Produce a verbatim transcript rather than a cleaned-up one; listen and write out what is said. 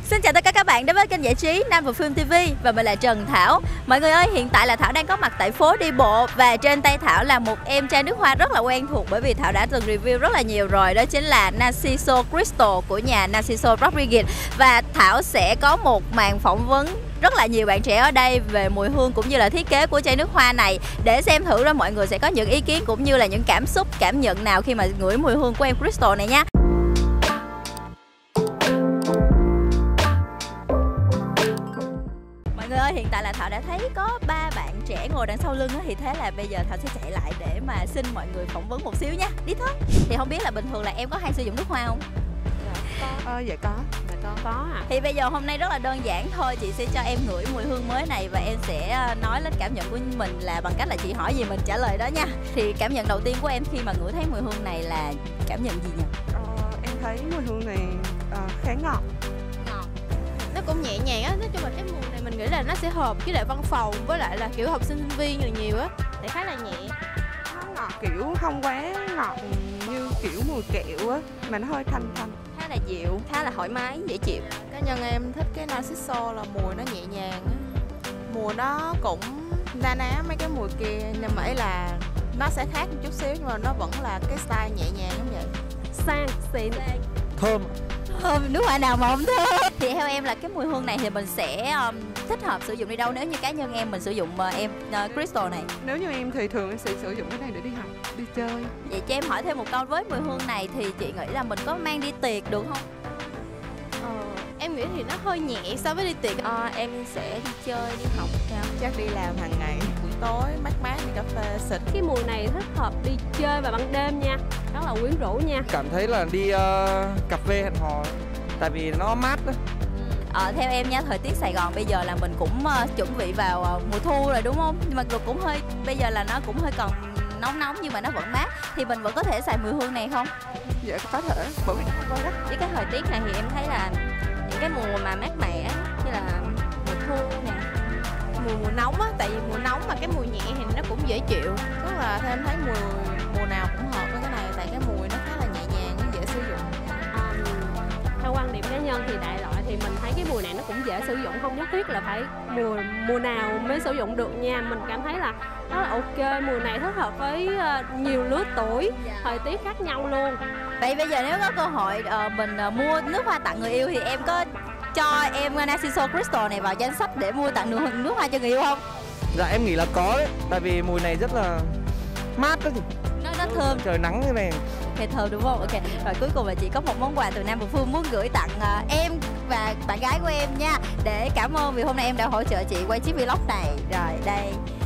Xin chào tất cả các bạn đến với kênh giải trí Nam Bộ Film ti vi và mình là Trần Thảo. Mọi người ơi, hiện tại là Thảo đang có mặt tại phố đi bộ và trên tay Thảo là một em chai nước hoa rất là quen thuộc bởi vì Thảo đã từng review rất là nhiều rồi, đó chính là Narciso Crystal của nhà Narciso Rodriguez. Và Thảo sẽ có một màn phỏng vấn rất là nhiều bạn trẻ ở đây về mùi hương cũng như là thiết kế của chai nước hoa này để xem thử đó mọi người sẽ có những ý kiến cũng như là những cảm xúc, cảm nhận nào khi mà ngửi mùi hương của em Crystal này nha. Mọi người ơi, hiện tại là Thảo đã thấy có ba bạn trẻ ngồi đằng sau lưng á, thì thế là bây giờ Thảo sẽ chạy lại để mà xin mọi người phỏng vấn một xíu nha. Đi thôi. Thì không biết là bình thường là em có hay sử dụng nước hoa không? Dạ có. Ờ, dạ có. Dạ có. Có à. Thì bây giờ hôm nay rất là đơn giản thôi, chị sẽ cho em ngửi mùi hương mới này và em sẽ nói lên cảm nhận của mình là bằng cách là chị hỏi gì mình trả lời đó nha. Thì cảm nhận đầu tiên của em khi mà ngửi thấy mùi hương này là cảm nhận gì nhỉ? Ờ, em thấy mùi hương này uh, khá ngọt. Ngọt. Nó cũng nhẹ nhàng á, nói chung là cái mùi này mình nghĩ là nó sẽ hợp với lại văn phòng với lại là kiểu học sinh sinh viên nhiều nhiều á, để khá là nhẹ. Nó ngọt kiểu không quá ngọt như kiểu mùi kẹo á, mà nó hơi thanh thanh. Khá là dịu, khá là thoải mái, dễ chịu. Cá nhân em thích cái Narciso là mùi nó nhẹ nhàng á. Mùi nó cũng na ná mấy cái mùi kia, nhưng mà ấy là nó sẽ khác một chút xíu nhưng mà nó vẫn là cái style nhẹ nhàng giống vậy. Sang, xịn, thơm. Thơm, nước hoa nào mà không thơm. Thì theo em là cái mùi hương này thì mình sẽ um, thích hợp sử dụng đi đâu nếu như cá nhân em mình sử dụng uh, em uh, Crystal này? Nếu như em thì thường em sẽ sử dụng cái này để đi học, đi chơi. Vậy cho em hỏi thêm một câu, với mùi hương này thì chị nghĩ là mình có mang đi tiệc được không? Ờ, em nghĩ thì nó hơi nhẹ so với đi tiệc. Ờ, em sẽ đi chơi, đi học, chắc đi làm hàng ngày, buổi tối mát mát đi cà phê xịt. Cái mùi này thích hợp đi chơi vào ban đêm nha, rất là quyến rũ nha. Cảm thấy là đi uh, cà phê hẹn hò, tại vì nó mát đó. Ờ, theo em nha, thời tiết Sài Gòn bây giờ là mình cũng uh, chuẩn bị vào uh, mùa thu rồi đúng không? Nhưng mà cũng hơi, bây giờ là nó cũng hơi còn nóng nóng nhưng mà nó vẫn mát. Thì mình vẫn có thể xài mùi hương này không? Dạ có thể, bởi vì nó không quá đắt. Với cái thời tiết này thì em thấy là những cái mùa mà mát mẻ như là mùa thu nè, mùa mùa nóng á, tại vì mùa nóng mà cái mùi nhẹ thì nó cũng dễ chịu. Tức là theo em thấy mùi mùa nào cũng hợp với cái này, tại cái mùi nó khá là nhẹ nhàng, nó dễ sử dụng. Um, theo quan điểm cá nhân thì đại loại thì mình thấy cái mùi này nó cũng dễ sử dụng, không nhất thiết là phải mùa mùa nào mới sử dụng được nha. Mình cảm thấy là rất là ok, mùi này thích hợp với uh, nhiều lứa tuổi, thời tiết khác nhau luôn. Vậy bây giờ nếu có cơ hội uh, mình uh, mua nước hoa tặng người yêu thì em có cho em Narciso Crystal này vào danh sách để mua tặng nước, nước hoa cho người yêu không? Dạ em nghĩ là có đấy, tại vì mùi này rất là mát đó chị. Nó, nó thơm. Trời nắng như này. Ok, thơm đúng không? Ok, rồi cuối cùng là chị có một món quà từ Nam Bộ Phương muốn gửi tặng uh, em và bạn gái của em nha. Để cảm ơn vì hôm nay em đã hỗ trợ chị quay chiếc vlog này. Rồi đây.